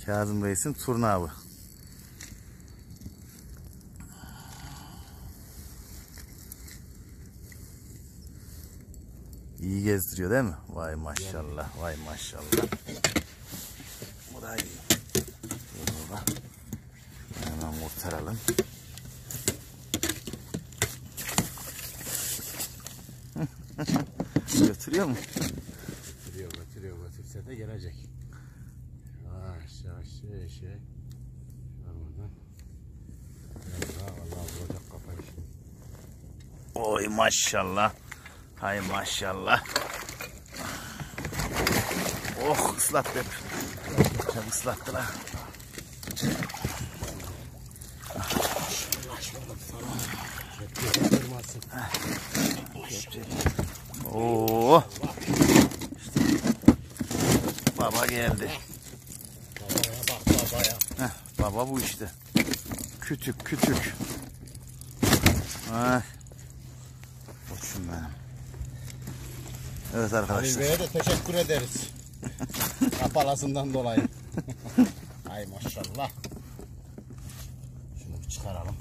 Kazım Reis'in turna avı. İyi gezdiriyor değil mi? Vay maşallah, vay maşallah. Bu da iyi. Baba. Hemen kurtaralım. Götürüyor mu? Götürüyor. Götürse de gelecek. Yavaş. Şey. Şuradan. Vallahi vuracak kafayı şimdi. Oy maşallah. Hay maşallah. Oh ıslattı hep. Çok ıslattılar. Oo. İşte. Baba geldi. Babaya bak babaya. Baba bu işte. Kütük. Ay. Koçum benim. Evet arkadaşlar. Ali Bey'e de teşekkür ederiz. Kapalasından dolayı. Ay maşallah. Şunu bir çıkaralım.